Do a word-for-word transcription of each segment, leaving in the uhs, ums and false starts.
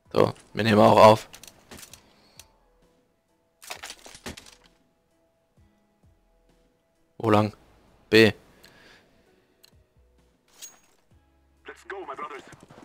So, wir nehmen auch auf. Wo lang? B. Let's go, my brothers.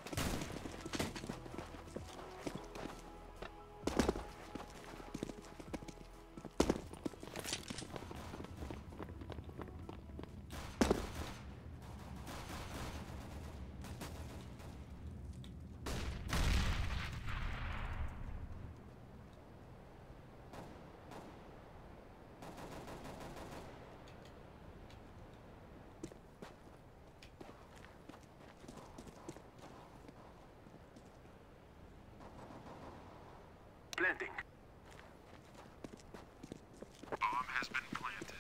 Planting. Bomb has been planted.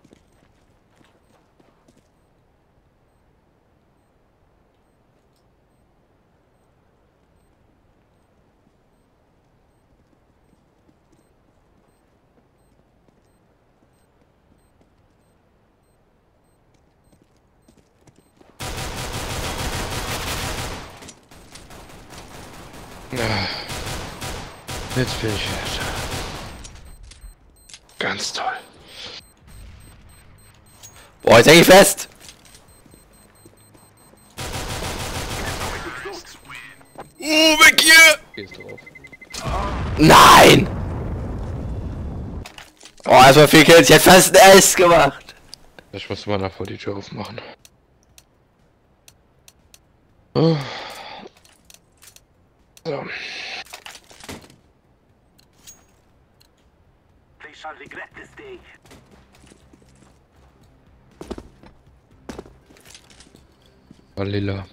Ja. Jetzt bin ich wieder da. Ganz toll. Boah, jetzt häng ich fest! Uh, weg hier! Gehst drauf. Nein! Oh, erstmal vier Kills, ich hätte fast ein S gemacht. Ich muss mal nach vor die Tür aufmachen. Oh. So. They shall regret this day. War lila.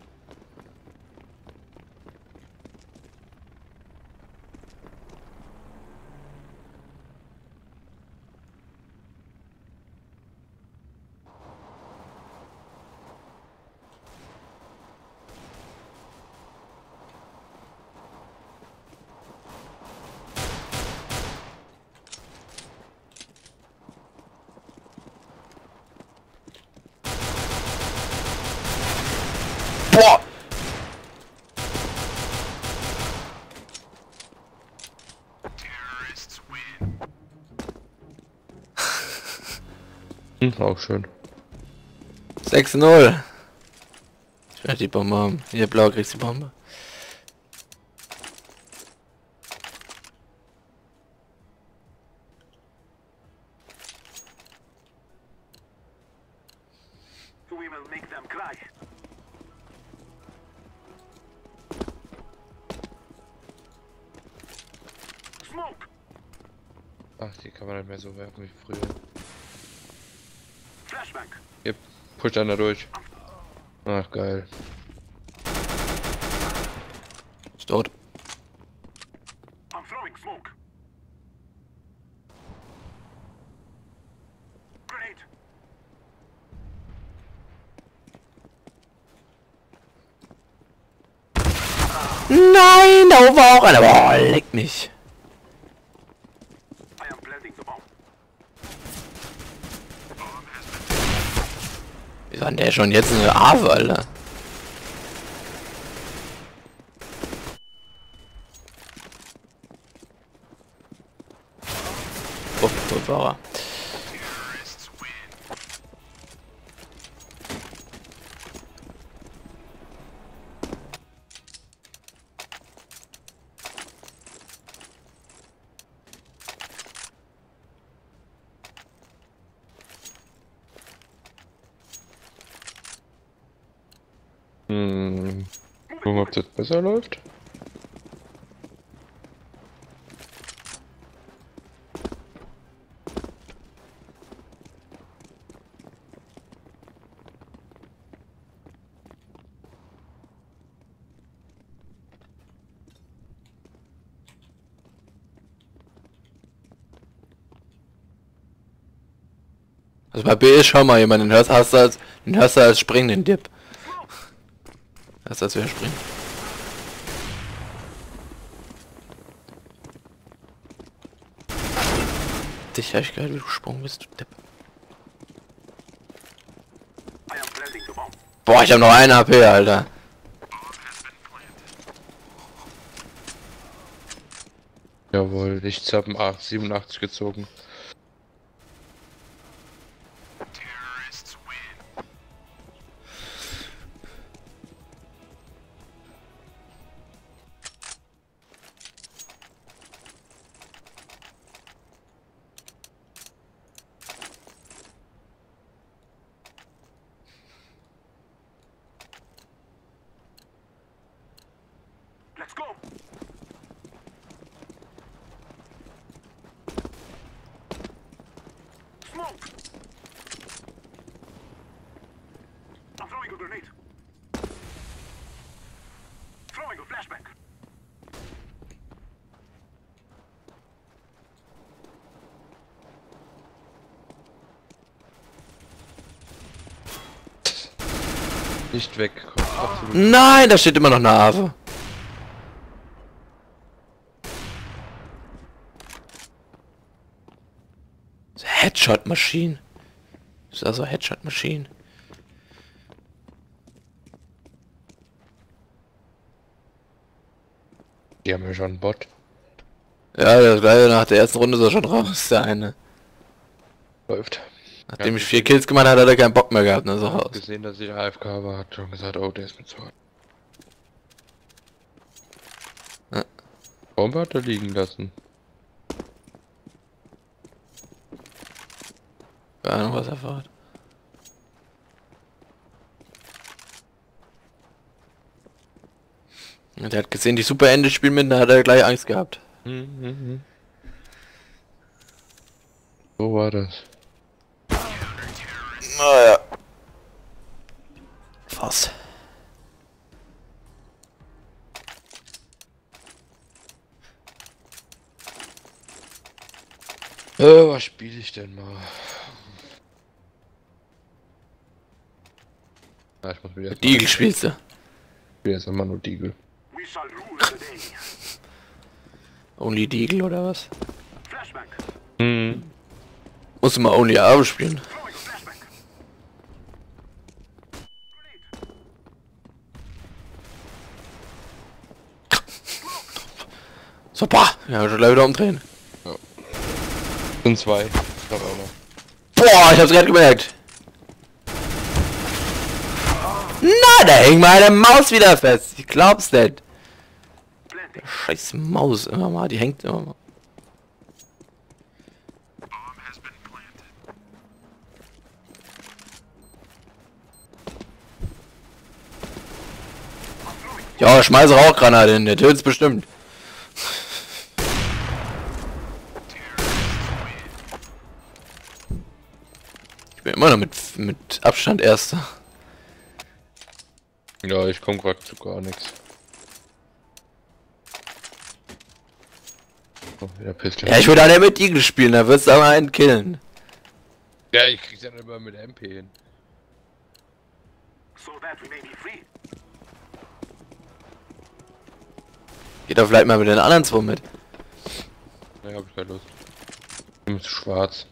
Boah! Terrorists win. Hm, auch schön. sechs null. Ich werde die Bombe haben. Hier, blau kriegst die Bombe. We will make them cry. Smoke. Ach, die kann man nicht mehr so werfen wie früher. Flashbang. Yep. Pusht einer durch. Ach, geil. Ist tot. I'm throwing smoke. Grenade. Nein, da war auch einer. Boah, leck mich. I am planting the bomb. Wieso hat der schon jetzt eine Ave, Alter? Oh, tot war er. Terrorists win. Hm. Gucken, ob das besser läuft. Also bei B ist schon mal jemand, den hörst, hast du als, den hörst du als springenden Dip. Das ist, als wäre springen. Dich hab ich gehört, wie du gesprungen bist, du Depp. I am planting the bomb. Boah, ich hab noch ein A P, Alter. Bomb has been planted. Jawohl, ich habe einen siebenundachtzig gezogen. Terrorists win. Let's go. Smoke. I'm throwing a grenade. Throwing a flashbang. Nicht weggekommen. Absolut. Nein, da steht immer noch eine Ave. Headshot Machine. Das ist also Headshot Machine. Die haben ja schon einen Bot. Ja, der gleiche nach der ersten Runde ist er schon raus, der eine. Läuft. Nachdem ich vier Kills gemacht habe, hat er keinen Bock mehr gehabt, ne, so Hat raus. gesehen, dass ich A F K war, hat schon gesagt, oh, der ist mit so. Ja. Bombe hat er liegen lassen. Keine Ahnung, was er vorhat. Und der hat gesehen, die Super Ende spielen mit, da hat er gleich Angst gehabt. Mhm, mhm. So war das. Naja. Fast. Äh, was spiele ich denn mal? Ja, ich muss mir jetzt Deagle spielst du. Ich spiele jetzt immer nur Deagle. We shall rule the day. Only Deagle oder was? Flashbang. Mhm. Musst du mal Only Ave spielen. Throwing a flashbang. Super! Ja, schon gleich wieder umdrehen. Sind zwei. Ich glaub auch noch. Boah, ich hab's gerade gemerkt. Na, da hängt meine Maus wieder fest. Ich glaub's nicht. Blending. Scheiß Maus immer mal, die hängt immer mal. Bomb has been planted. Ja, schmeiße Rauchgranate hin, der töt's bestimmt. Ich bin immer noch mit, mit Abstand Erster. Ja, ich komme gerade zu gar nichts. Oh, der Pistol. Ja, ich würde alle mit Deagle spielen, da wirst du aber einen killen. Ja, ich krieg's ja nicht immer mit M P hin. So that we may be free. Geht doch vielleicht mal mit den anderen zwei mit. Ne, hab ich keine Lust. Ich bin zu schwarz.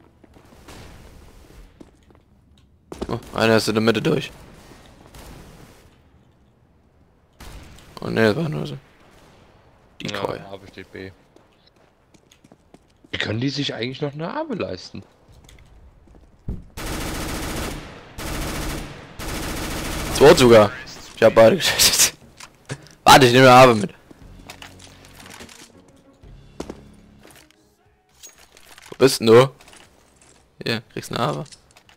Oh, einer ist in der Mitte durch. Oh ne, das war nur so. Decoy. Ja, A steht B. Wie können die sich eigentlich noch eine Arme leisten? Zwei sogar. Ich hab beide getötet. Warte, ich nehme Habe mit. Wo bist denn du? Hier, kriegst eine Habe.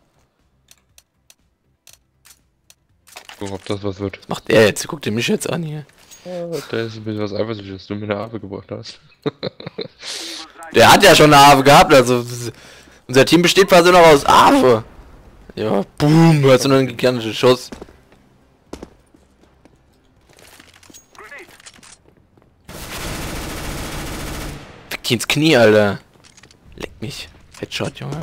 Gucken, ob das was wird. Was macht der jetzt? Guck dir mich jetzt an hier. Ja, der ist ein bisschen was eifersüchtig, dass du mir eine Arme gebracht hast. Der hat ja schon eine Habe gehabt, also unser Team besteht quasi noch aus Habe. Ja, boom, du hast nur einen gigantischen Schuss. Grenade. Fick die ins Knie, Alter. Leck mich. Headshot, Junge.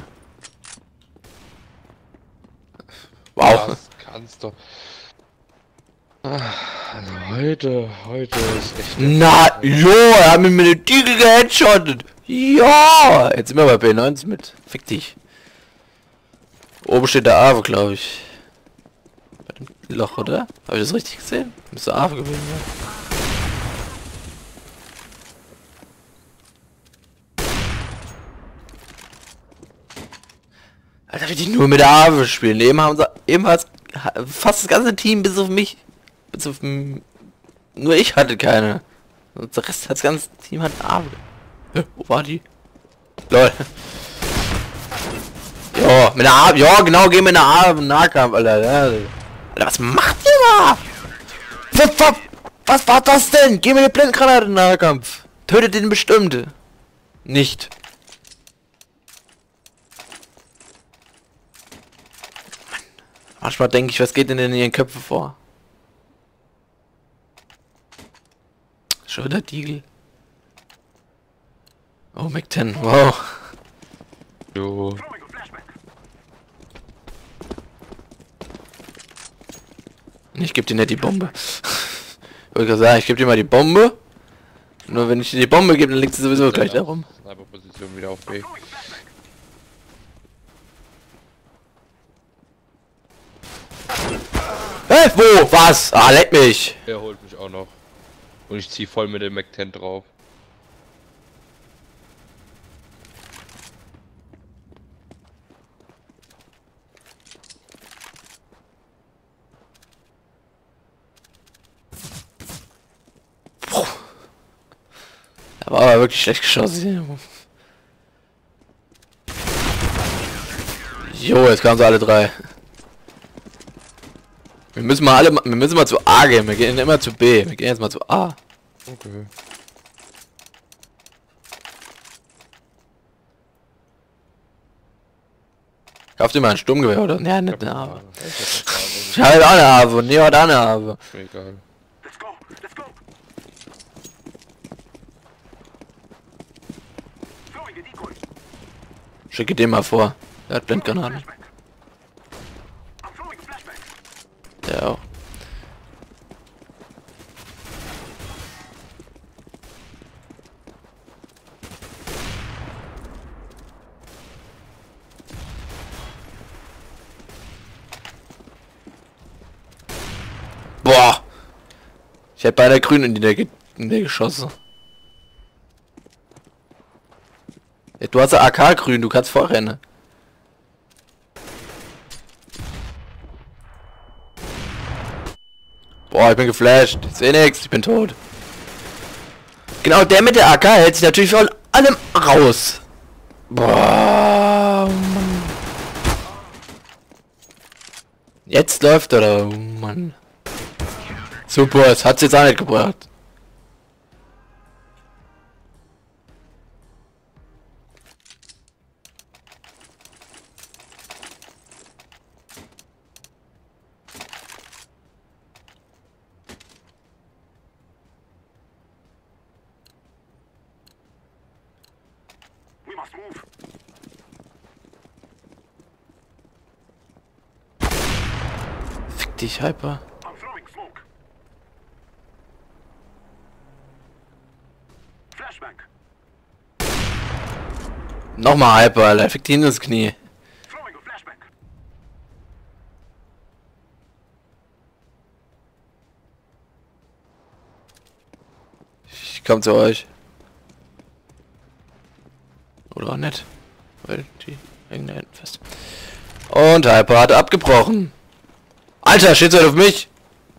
Wow. Das kannst du. Ah, Also heute, heute ist echt... Na, jo, er hat mir mit dem Deagle geheadshottet. Ja, jetzt sind wir bei B neunzehn mit. Fick dich. Oben steht der Ave, glaube ich. Bei dem Loch, oder? Habe ich das richtig gesehen? Müsste Ave gewesen sein. Alter, wie die nur mit der Ave spielen. Eben haben sie, eben hat fast das ganze Team bis auf mich. Bis auf m- nur ich hatte keine. Und der Rest, das ganze Team hat eine Ave. Hä, wo war die? Lol. Jo, mit der Ave, ja genau, geh mit der Ave im Nahkampf, Alter. Alter, was macht ihr da? Was, was, was war das denn? Geh mit der Blendgranate in den Nahkampf. Tötet den bestimmt. Nicht. Manchmal denke ich, was geht denn in ihren Köpfen vor? Schon der Deagle. Oh, Mac zehn, wow. Jo. Throwing a flashback. Ich geb dir nicht die Bombe. Ich wollte gerade sagen, ich geb dir mal die Bombe. Nur wenn ich dir die Bombe gebe, dann liegt sie sowieso gleich da rum. Sniper-Position wieder auf B. Hä? Wo? Was? Ah, leck mich. Er holt mich auch noch. Und ich zieh voll mit dem Mac zehn drauf. Da war aber wirklich schlecht geschossen. Jo, jetzt kamen sie alle drei. Wir müssen mal alle, wir müssen mal zu A gehen. Wir gehen immer zu B. Wir gehen jetzt mal zu A. Okay. Kauft ihr mal ein Sturmgewehr oder? Ja, nicht eine Ave. Ich Ich habe auch eine Ave und Neo hat auch eine Ave. Mir egal. Let's go. Let's go. Throwing a decoy. Schicke den mal vor. Der hat Blendgranaten. Flashback. I'm throwing a flashback. Der auch. Boah! Ich hätte bei der Grün in die der, ge in der geschossen. Ja, du hast ja A K grün, du kannst vorrennen. Boah, ich bin geflasht. Ich seh nix, ich bin tot. Genau, der mit der A K hält sich natürlich von allem raus. Boah, Mann. Jetzt läuft er, oh Mann. Super, es hat's jetzt auch nicht gebracht. We must move. Fick dich, Hyper. I'm throwing smoke. Flashback. Nochmal Hyper, Alter. Fick dich in das Knie. Throwing a flashback. Ich komm zu euch. Oder auch nicht. Weil die hängen da hinten fest. Und Hyper hat abgebrochen. Alter, steht so auf mich.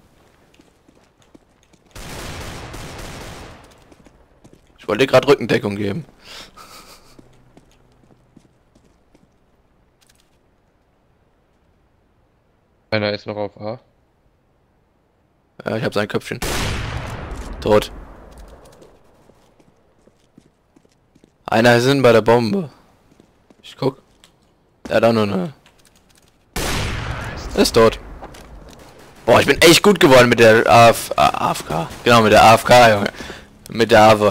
Ich wollte dir gerade Rückendeckung geben. Einer ist noch auf A. Ja, ich hab sein Köpfchen. Tot. Einer ist hinten bei der Bombe. Ich guck. Der hat auch nur eine. Ist tot. Boah, ich bin echt gut geworden mit der A F A F K. Genau, mit der A F K, Junge. Mit der Ave.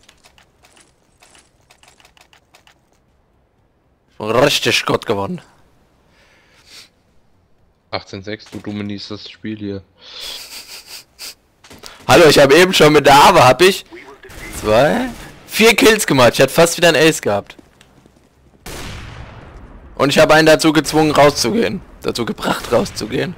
Ich bin richtig gut geworden. achtzehn sechs, du dominierst das Spiel hier. Hallo, ich habe eben schon mit der Ave, hab ich zwei, vier Kills gemacht. Ich hatte fast wieder ein Ace gehabt. Und ich habe einen dazu gezwungen rauszugehen. Dazu gebracht rauszugehen.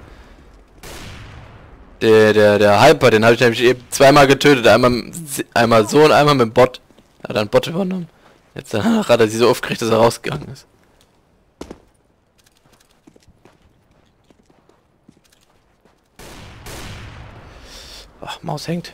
Der, der, der Hyper, den habe ich nämlich eben zweimal getötet. Einmal, einmal so und einmal mit dem Bot. Er hat einen Bot übernommen. Jetzt danach hat er sie so aufgeregt, dass er rausgegangen ist. Ach, Maus hängt.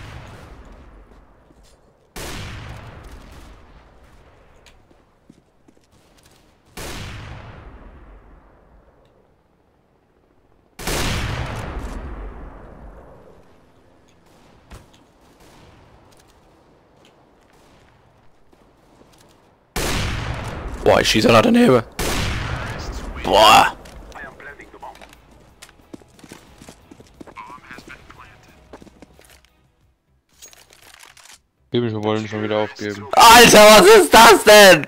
Boah, ich schieße nach daneben. Boah. I am planting the bomb. Wir wollen schon wieder aufgeben. Alter, was ist das denn?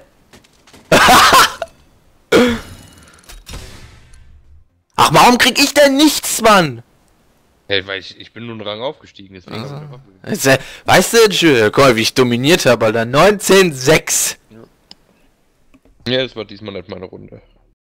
Ach, warum krieg ich denn nichts, Mann? Hey, weil ich, ich bin nun Rang aufgestiegen, deswegen Also. hab ich aufgegeben. Jetzt, äh, weißt du, tschö, guck mal, wie ich dominiert habe, Alter. neunzehn sechs. Ja, es war diesmal nicht meine Runde.